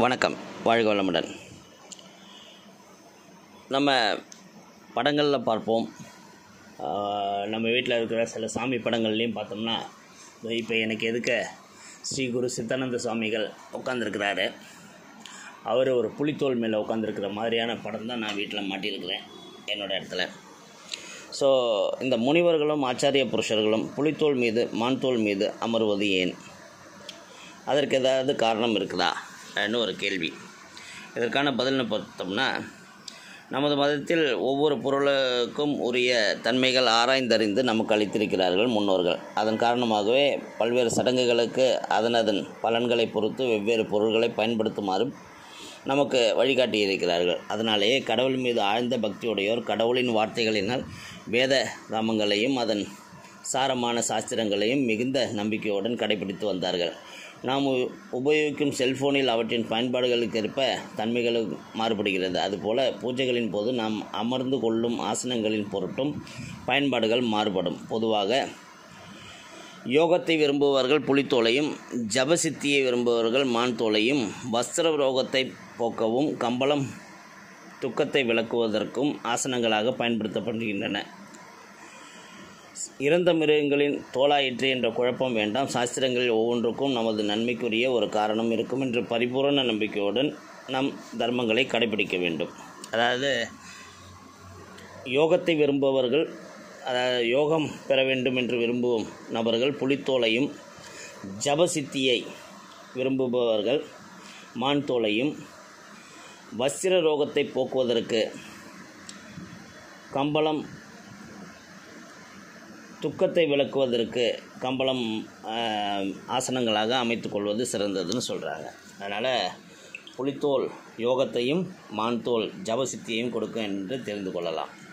வணக்கம். வாழ்க வளமுடன். நம்ம படங்களில் பார்ப்போம். நம்ம வீட்டில் இருக்கிற சில சாமி படங்கள்லேயும் பார்த்தோம்னா, இப்போ எனக்கு எதுக்க ஸ்ரீ குரு சித்தானந்த சுவாமிகள் உட்காந்துருக்கிறாரு. அவர் ஒரு புலித்தோல் மேலே உட்காந்துருக்கிற மாதிரியான படம் தான் நான் வீட்டில் மாட்டியிருக்கிறேன் என்னோடய இடத்துல. ஸோ இந்த முனிவர்களும் ஆச்சாரிய புருஷர்களும் புலித்தோல் மீது மான்தோல் மீது அமர்வது ஏன்? அதற்கு ஏதாவது காரணம் இருக்குதா ன்னு ஒரு கேள்வி. இதற்கான பதில்னு பார்த்தோம்னா, நமது மதத்தில் ஒவ்வொரு பொருளுக்கும் உரிய தன்மைகள் ஆராய்ந்தறிந்து நமக்கு அளித்திருக்கிறார்கள் முன்னோர்கள். அதன் காரணமாகவே பல்வேறு சடங்குகளுக்கு அதன் பலன்களை பொறுத்து வெவ்வேறு பொருள்களை பயன்படுத்துமாறும் நமக்கு வழிகாட்டியிருக்கிறார்கள். அதனாலேயே கடவுள் மீது ஆழ்ந்த பக்தியுடையோர் கடவுளின் வார்த்தைகளினால் வேத ராமங்களையும் அதன் சாரமான சாஸ்திரங்களையும் மிகுந்த நம்பிக்கையுடன் கடைபிடித்து வந்தார்கள். நாம் உபயோகிக்கும் செல்ஃபோனில் அவற்றின் பயன்பாடுகளுக்கேற்ப தன்மைகளும் மாறுபடுகிறது. அதுபோல பூஜைகளின் போது நாம் அமர்ந்து கொள்ளும் ஆசனங்களின் பொருட்டும் பயன்பாடுகள் மாறுபடும். பொதுவாக யோகத்தை விரும்புபவர்கள் புலித்தோலையும், ஜபசித்தியை விரும்புபவர்கள் மான்தோலையும், வஸ்திர ரோகத்தை போக்கவும் கம்பளம் துக்கத்தை விளக்குவதற்கும் ஆசனங்களாக பயன்படுத்தப்படுகின்றன. இறந்த மிருகங்களின் தோலாயிற்று என்ற குழப்பம் வேண்டாம். சாஸ்திரங்களில் ஒவ்வொன்றுக்கும் நமது நன்மைக்குரிய ஒரு காரணம் இருக்கும் என்று பரிபூரண நம்பிக்கையுடன் நம் தர்மங்களை கடைபிடிக்க வேண்டும். அதாவது யோகத்தை விரும்புபவர்கள், அதாவது யோகம் பெற வேண்டும் என்று விரும்பும் நபர்கள் புலித்தோலையும், ஜபசித்தியை விரும்புபவர்கள் மான்தோலையும், வஸ்திர ரோகத்தை போக்குவதற்கு கம்பளம் துக்கத்தை விளக்குவதற்கு கம்பளம் ஆசனங்களாக அமைத்துக்கொள்வது சிறந்ததுன்னு சொல்கிறாங்க. அதனால் புலித்தோல் யோகத்தையும் மான்தோல் ஜபசித்தியையும் கொடுக்கும் என்று தெரிந்து கொள்ளலாம்.